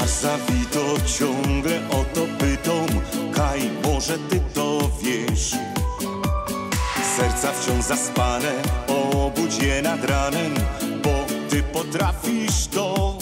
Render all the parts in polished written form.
A zawito ciągle o to pytam, kaj, może ty to wiesz. Serca wciąż zaspane, obudź je nad ranem, bo ty potrafisz to.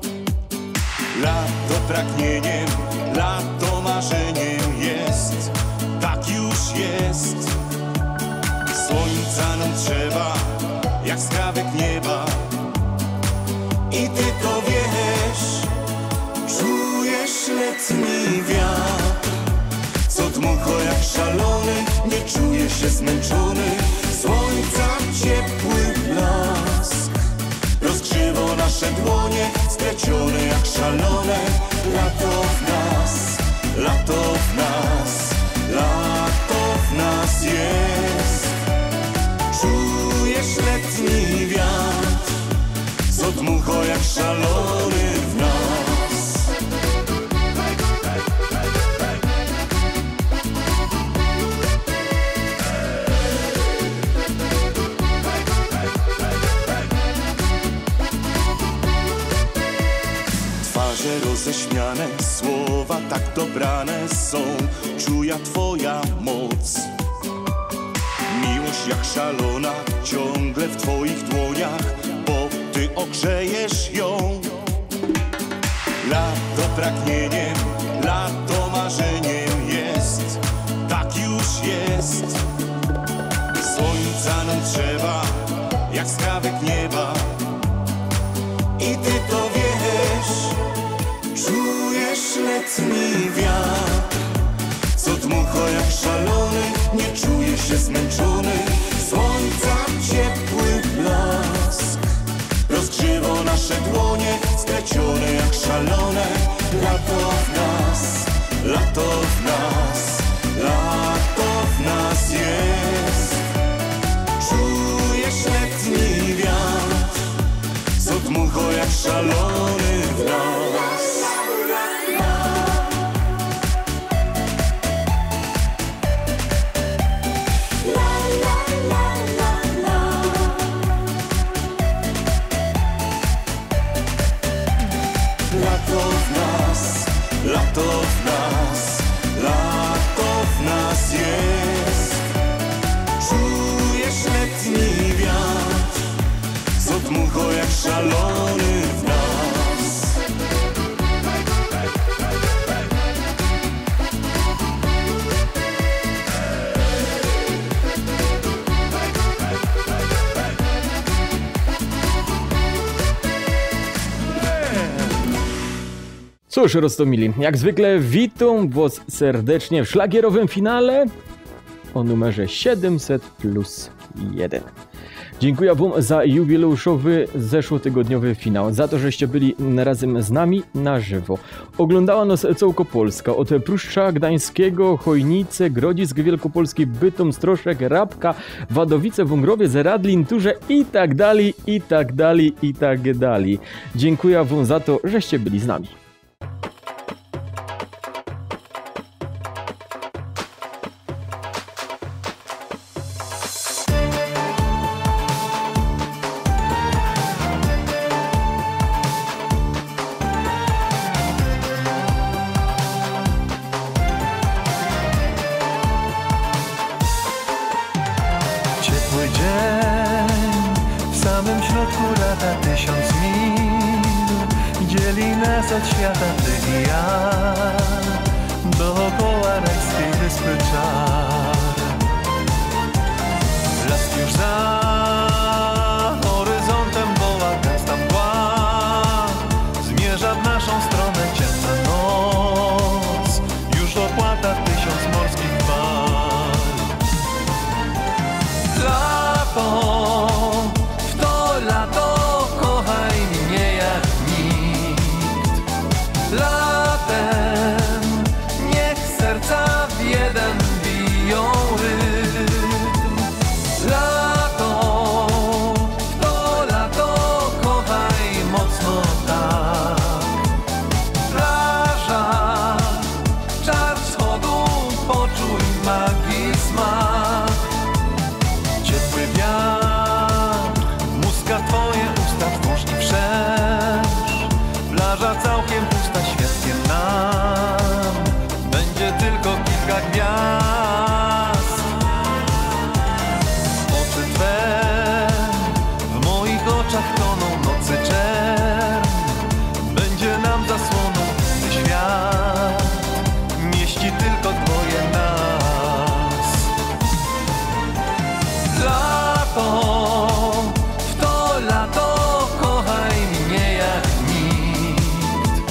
Lato pragnieniem, lato marzeniem jest, tak już jest. Słońca nam trzeba, jak skrawek nieba. I ty to wiesz, czujesz letni wiatr, co dmucho jak szalony, nie czuje się zmęczony. Słońca ciepły blask rozgrzewa nasze dłonie, splecione jak szalone. Lato w nas, lato w nas, lato w nas jest. Czujesz letni wiatr, co dmucho jak szalony w nas. Twarze roześmiane, słowa tak dobrane są, czuja twoja moc. Miłość jak szalona, ciągle w twoich dłoniach, bo ty ogrzejesz ją. Lato pragnieniem, lato marzeniem jest, tak już jest. Słońca nam trzeba, jak skrawek nieba. I ty to wiesz, czujesz letni wiatr, co dmucho jak szalony, nie czuje się zmęczony. Słońca ciepły blask rozgrzewa nasze dłonie, splecione jak szalone. Lato w nas, lato w nas, lato w nas jest. Czujesz letni wiatr, co dmucho jak szalony w nas. Lato w nas, lato w nas jest. Czujesz letni wiatr, co dmucho jak szalony w nas. Cóż, Rostomili, jak zwykle witam was serdecznie w szlagierowym finale o numerze 700+1. Dziękuję wam za jubileuszowy, zeszłotygodniowy finał, za to, żeście byli razem z nami na żywo. Oglądała nas całko Polska, od Pruszcza Gdańskiego, Chojnice, Grodzisk Wielkopolski, Bytom, Stroszek, Rabka, Wadowice, Wągrowiec, Radlin, Turze i tak dalej, i tak dalej, i tak dalej. Dziękuję wam za to, żeście byli z nami. Od świata ty i ja, dookoła rajskiej wyspy czar. Blask już za horyzontem, woła gęsta mgła, zmierza w naszą stronę ciemna noc, już opłata 1000 morskich fal. Lato, w to lato kochaj mnie jak latem, niech serca w jeden biją rytm. Lato, to lato, kochaj mocno tak. Plaża, czar wschodu, poczuj magii smak. Ciepły wiatr, muska twoje usta wpuść i wszerz. Plaża całkiem pusta, gwiazd. Oczy Twe w moich oczach toną, nocy czerń będzie nam zasłoną, gdy świat mieści tylko dwoje nas. Lato, w to lato kochaj mnie jak nikt.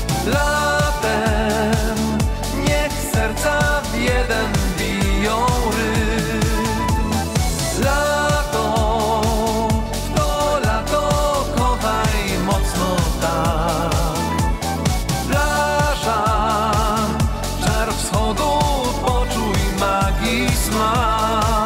Latem niech serca w jeden biją rytm. Lato, w to lato kochaj mocno tak. Plaża, żar wschodu, poczuj magii smak.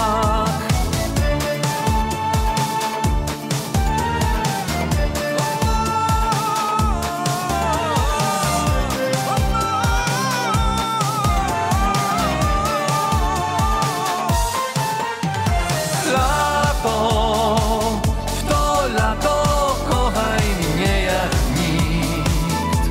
Lato, w to lato kochaj mnie jak nikt.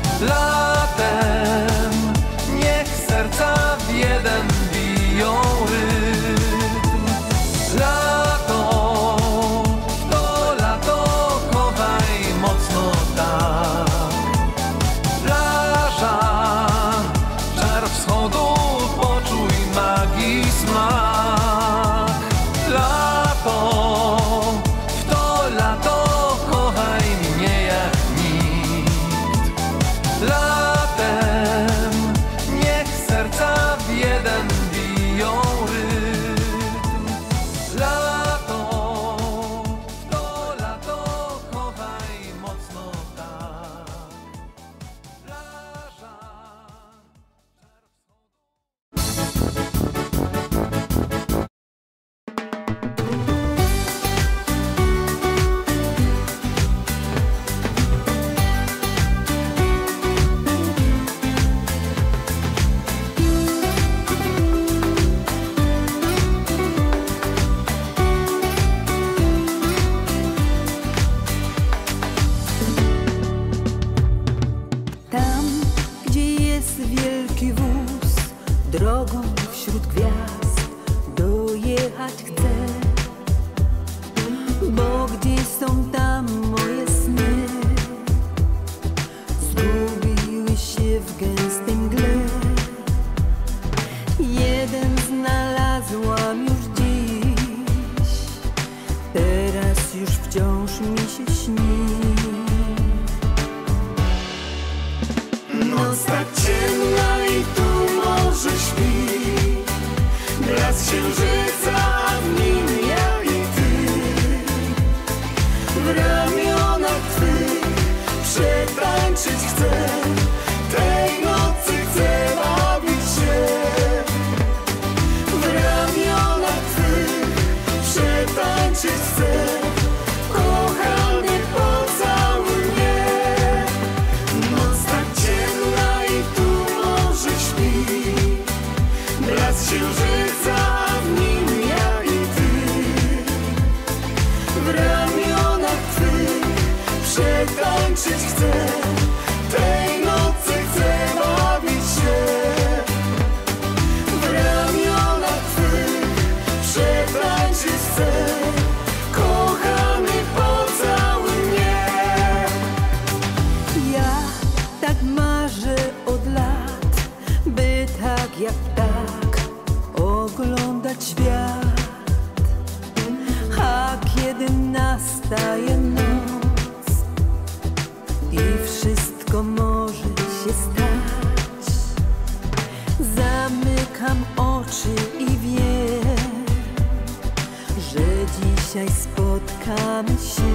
Latem niech serca w jeden biją rytm. Lato, w to lato kochaj mocno tak. Plaża, żar wschodu, poczuj magii smak. Lato, w to lato kochaj mnie jak nikt. Latem niech serca w jeden biją rytm. Lato, w to lato kochaj mocno tak. Plaża. Tam, gdzie jest wielki wóz, drogą wśród gwiazd dojechać chcę. Bo gdzieś są tam moje sny, zgubiły się w gęstej mgle. Jeden znalazłam już dziś, teraz już wciąż mi się śni. Noc tak ciemna i tu morze śpi, blask księżyca, a w nim ja i ty. W ramionach twych przetańczyć chcę, tej nocy chcę bawić się. W ramionach twych przetańczyć chcę, kochany pocałuj mnie. Noc tak ciemna i tu morze śpi, blask księżyca, a w nim ja i ty. W ramionach twych przetańczyć chcę, tej nocy chcę bawić się. W ramionach twych przetańczyć chcę, kochany pocałuj mnie. Ja tak marzę od lat, by tak jak tak oglądać świat. A kiedy nastaje noc i wszystko może się stać, zamykam oczy i wiem, że dzisiaj spotkamy się.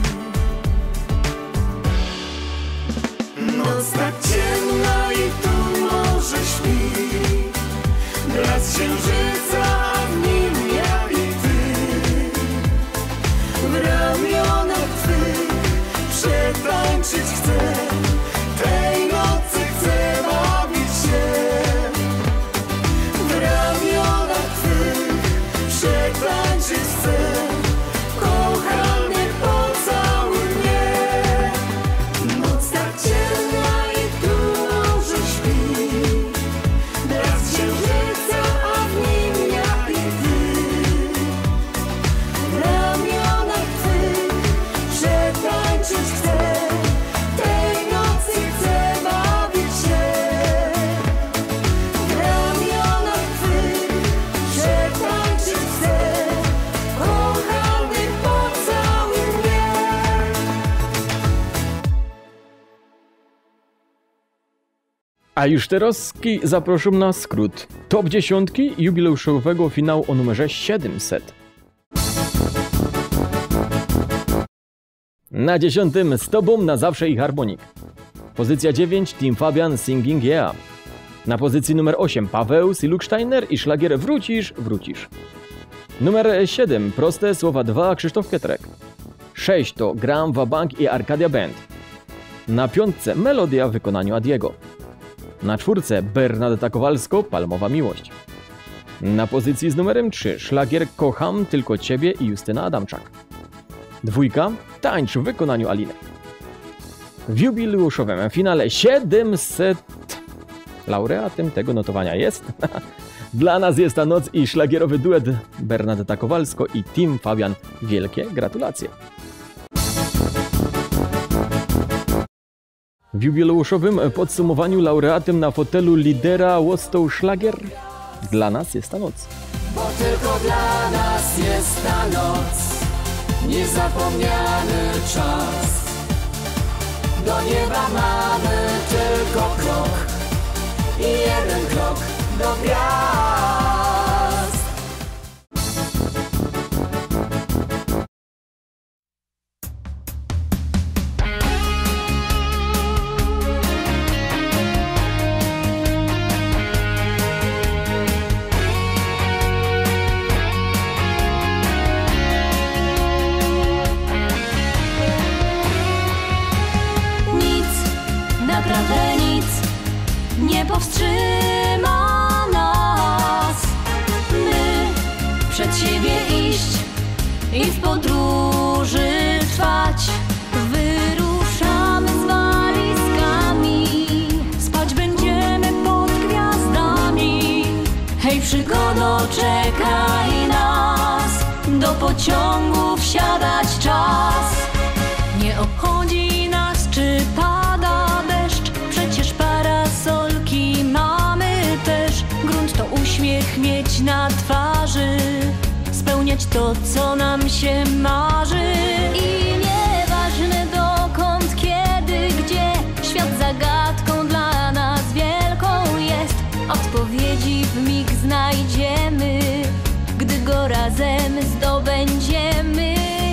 Noc tak ciemna i tu morze śpi, blask księżyca, a w nim ja i ty. W ramionach twych przetańczyć chcę, tej nocy chcę bawić się. W ramionach twych przetańczyć chcę, kochany pocałuj mnie. Noc tak ciemna i tu morze śpi, blask księżyca. A już teraz zaproszę na skrót. Top 10 jubileuszowego finału o numerze 700. Na 10 z Tobą na zawsze i harmonik. Pozycja 9 Team Fabian Singing Yeah. Na pozycji numer 8 Paweł, Siluksteiner i szlagier Wrócisz, wrócisz. Numer 7 Proste słowa 2 Krzysztof Pietrek. 6 to Gram Wabank i Arcadia Band. Na 5 melodia w wykonaniu Adiego. Na 4 Bernadetta Kowalsko Palmowa miłość. Na pozycji z numerem 3 szlagier Kocham tylko Ciebie i Justyna Adamczak. 2 Tańcz w wykonaniu Aliny. W jubileuszowym finale 700 laureatem tego notowania jest dla nas jest ta noc i szlagierowy duet Bernadetta Kowalsko i Team Fabian. Wielkie gratulacje. W jubileuszowym podsumowaniu laureatem na fotelu lidera został szlagier Dla nas jest ta noc. Bo tylko dla nas jest ta noc, niezapomniany czas. Do nieba mamy tylko krok i jeden krok do gwiazd. Naprawdę nic nie powstrzyma nas. My przed siebie iść i w podróży trwać. Wyruszamy z walizkami, spać będziemy pod gwiazdami. Hej, przygodo, czekaj nas, do pociągu wsiadać czas. Nie obchodzi nas, czy pada deszcz, przecież parasolki mamy też. Grunt to uśmiech mieć na twarzy, spełniać to, co nam się marzy. I nieważne dokąd, kiedy, gdzie, świat zagadką dla nas wielką jest. Odpowiedzi w mig znajdziemy, gdy go razem zdobędziemy.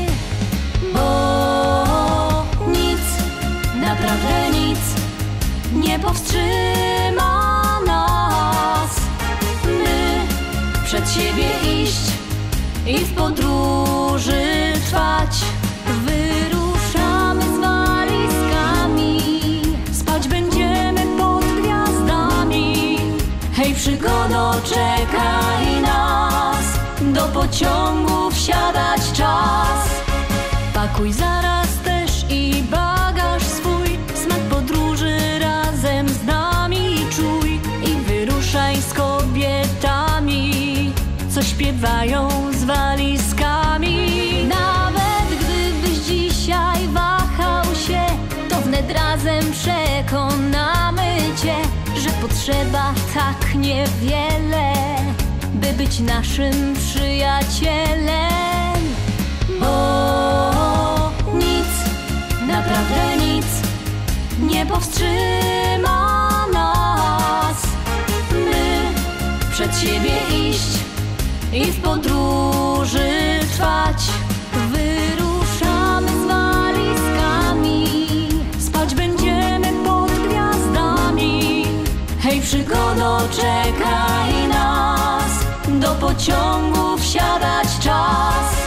Bo nic, naprawdę nic nie powstrzyma nas. My przed siebie iść i w podróży trwać. Wyruszamy z walizkami, spać będziemy pod gwiazdami. Hej, przygodo, czekaj nas, do pociągu wsiadać czas. Pakuj zaraz też i bagaż swój, smak podróży razem z nami czuj. I wyruszaj z kobietami, co śpiewają z walizkami. Nawet gdybyś dzisiaj wahał się, to wnet razem przekonamy cię, że potrzeba tak niewiele, by być naszym przyjacielem. Bo nic, naprawdę nic nie powstrzyma nas. My przed siebie iść i w podróży trwać. Wyruszamy z walizkami, spać będziemy pod gwiazdami. Hej, przygodo, czekaj nas, do pociągu wsiadać czas.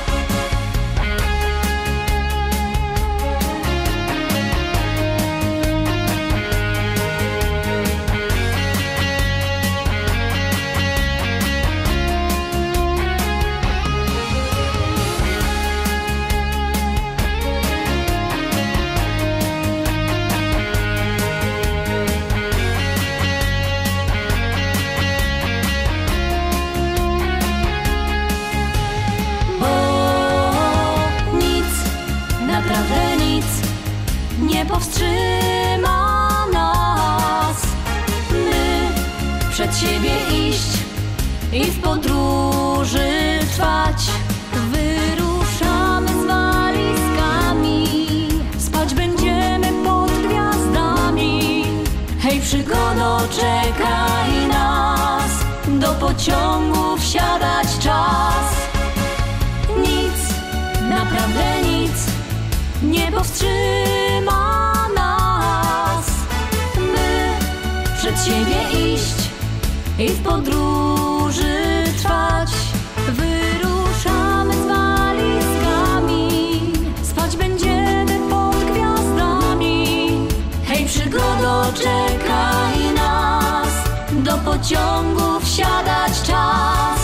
Nie powstrzyma nas. My przed siebie iść i w podróży trwać. Wyruszamy z walizkami, spać będziemy pod gwiazdami. Hej, przygodo, do pociągu wsiadać czas. Nic, naprawdę nic nie powstrzyma nas, by przed siebie iść i w podróży trwać. Wyruszamy z walizkami, spać będziemy pod gwiazdami. Hej, przygodo, czekaj nas, do pociągu wsiadać czas.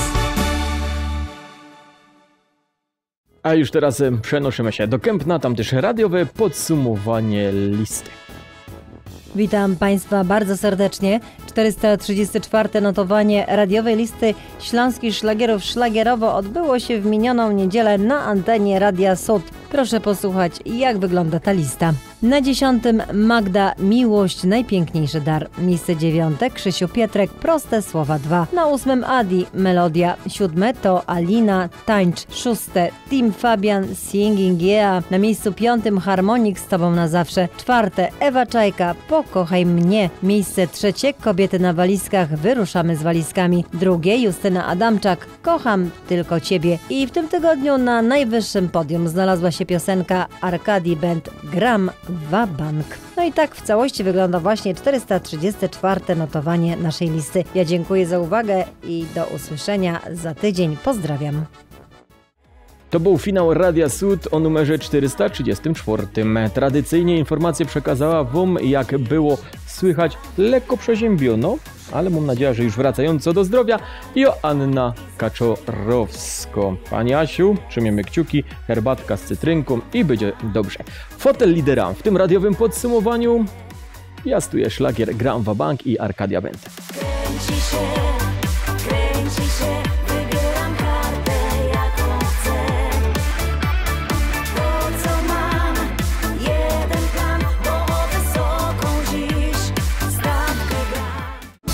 A już teraz przenosimy się do Kępna, tam też radiowe podsumowanie listy. Witam Państwa bardzo serdecznie. 434. notowanie radiowej listy śląskich szlagierów szlagierowo odbyło się w minioną niedzielę na antenie Radia Sud. Proszę posłuchać, jak wygląda ta lista. Na 10. Magda, Miłość, najpiękniejszy dar. Miejsce 9. Krzysiu Pietrek, Proste słowa 2. Na 8. Adi, Melodia. 7. to Alina, Tańcz. 6. Tim Fabian, Singing Yeah. Na miejscu 5. Harmonik, Z tobą na zawsze. 4. Ewa Czajka, Pokochaj mnie. Miejsce 3. Kobiety na walizkach, Wyruszamy z walizkami. 2. Justyna Adamczak, Kocham tylko ciebie. I w tym tygodniu na najwyższym podium znalazła się piosenka Arkadii Band, Gram Wabank. No i tak w całości wygląda właśnie 434. notowanie naszej listy. Ja dziękuję za uwagę i do usłyszenia za tydzień. Pozdrawiam. To był finał Radia Sud o numerze 434. Tradycyjnie informacje przekazała wam, jak było słychać, lekko przeziębiono, ale mam nadzieję, że już wracająco do zdrowia, Joanna Kaczorowsko. Pani Asiu, trzymiemy kciuki, herbatka z cytrynką i będzie dobrze. Fotel lidera w tym radiowym podsumowaniu piastuje szlagier Gram Wabank i Arkadia Band. Kręci się, wybieram kartę, jaką chcę. To co mam, jeden plan, bo o wysoką dziś stawkę gram.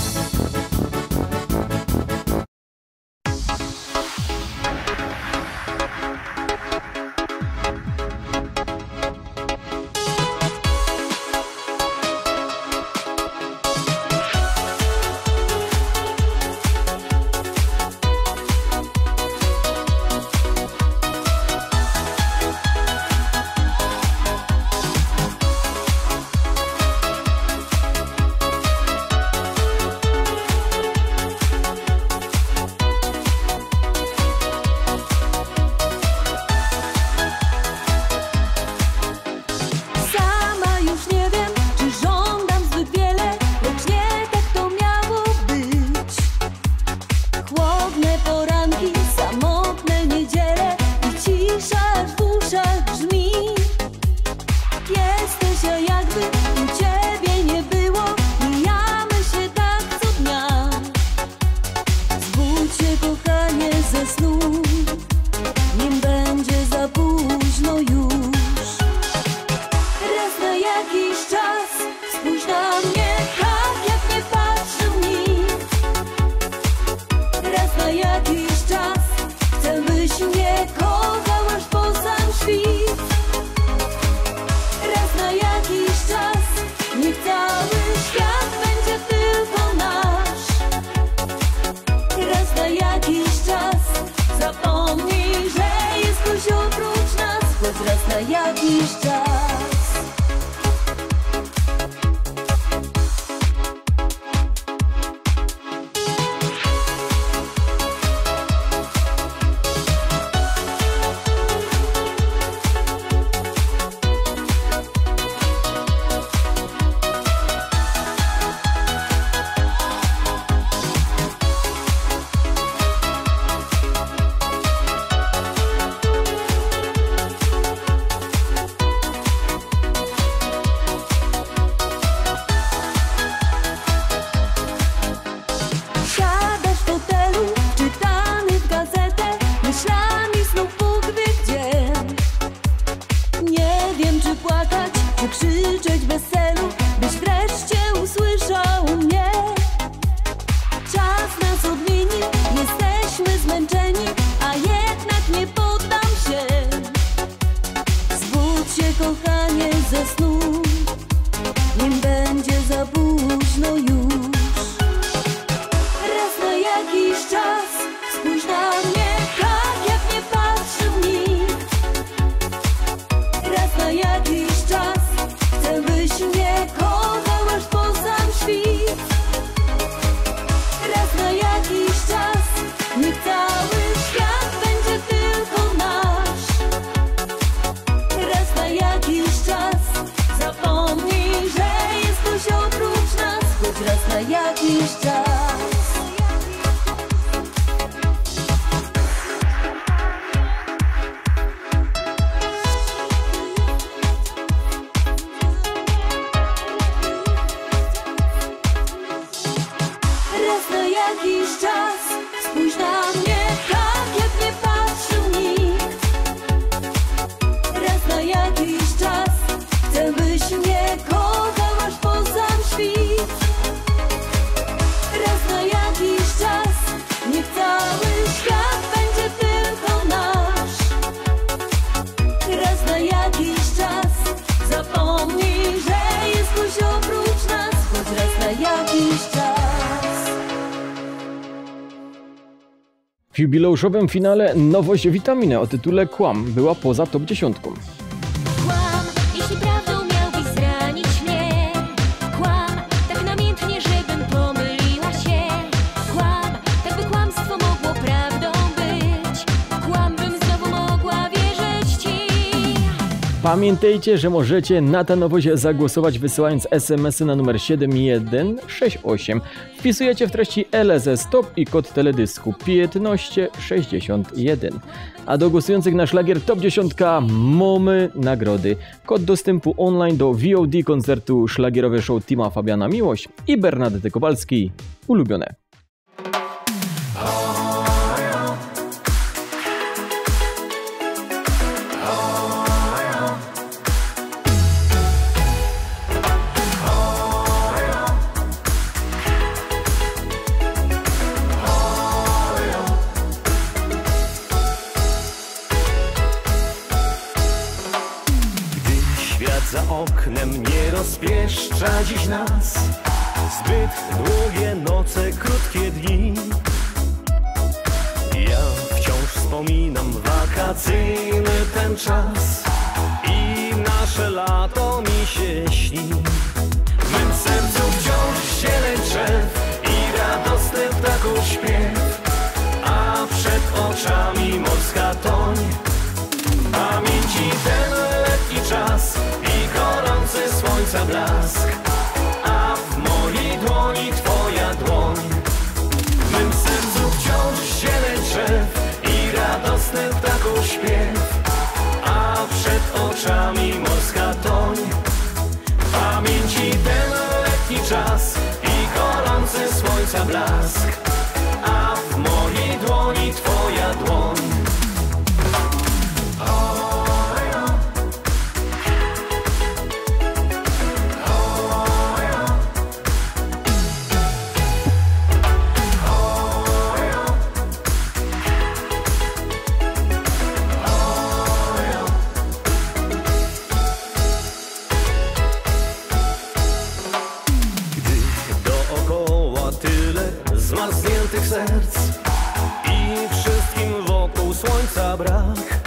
jakiś czas. jakiś czas spójrz na mnie tak, jak nie patrzył nikt. Raz na jakiś czas chcę, byś mnie kochał aż po sam świt. Raz na jakiś czas niech cały świat będzie tylko nasz. Raz na jakiś czas zapomnij, że jest ktoś oprócz nas, choć raz na jakiś czas. Raz na jakiś czas spójrz na mnie tak, jak nie patrzył nikt. Raz na jakiś czas chcę, byś mnie kochał aż po sam świt. Raz na jakiś czas niech cały świat będzie tylko nasz. Raz na jakiś czas zapomnij, że jest ktoś oprócz nas, choć raz na jakiś czas. W jubileuszowym finale nowość Witaminy o tytule Kłam była poza top 10. Kłam, jeśli prawdą miałbyś zranić mnie. Kłam, tak namiętnie, żebym pomyliła się. Kłam, tak by kłamstwo mogło prawdą być. Kłam, bym znowu mogła wierzyć ci. Pamiętajcie, że możecie na tę nowość zagłosować wysyłając SMS-y na numer 7168. Wpisujecie w treści LZ Stop i kod teledysku 1561. A do głosujących na szlagier Top 10 mamy nagrody. Kod dostępu online do VOD koncertu szlagierowe show Tima Fabiana Miłość i Bernadety Kowalskiej Ulubione. Za oknem nie rozpieszcza dziś nas. Zbyt długie noce, krótkie dni. Ja wciąż wspominam wakacyjny ten czas i nasze lato mi się śni. W mym sercu wciąż zieleń drzew i radosny ptaków śpiew, a przed oczami morska toń. Pamięci ten letni czas i gorący słońca blask, a w mojej dłoni twoja dłoń. W mym sercu wciąż zieleń drzew i radosny ptaków śpiew, a przed oczami morska toń. Pamięci ten letni czas i gorący słońca blask, a w mojej dłoni twoja dłoń. Zmarzniętych serc i wszystkim wokół słońca brak.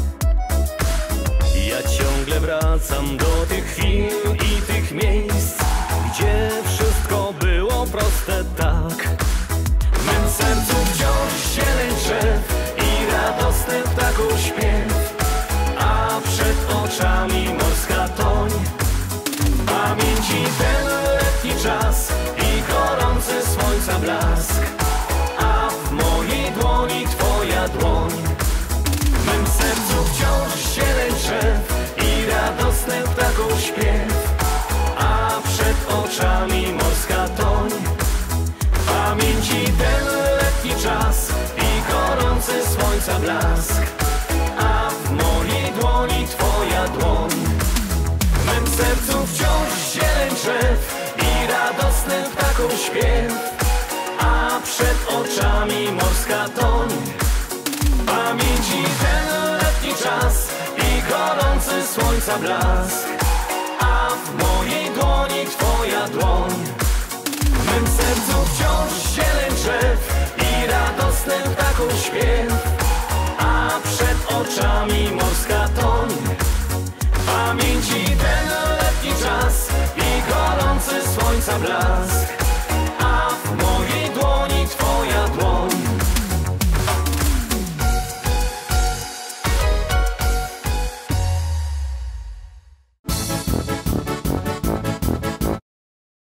Ja ciągle wracam do tych chwil i tych miejsc, gdzie wszystko było proste tak. W mym sercu wciąż zieleń drzew i radosny ptaków śpiew, a przed oczami morska toń. Pamięci ten letni czas i gorący słońca blask, a w mojej dłoni twoja dłoń. W mym sercu wciąż zieleń drzew i radosny ptaków śpiew, a przed oczami morska toń. Pamięci ten letni czas i gorący słońca blask, a w mojej dłoni twoja dłoń. W mym sercu wciąż zieleń drzew i radosny ptaków śpiew, a przed oczami morska toń. Pamięci ten letni czas i gorący słońca blask, a w mojej dłoni twoja dłoń. W mym sercu wciąż zieleń drzew i radosny jasny ptaków śpiew, a przed oczami morska toń. W pamięci ten letni czas i gorący słońca blask.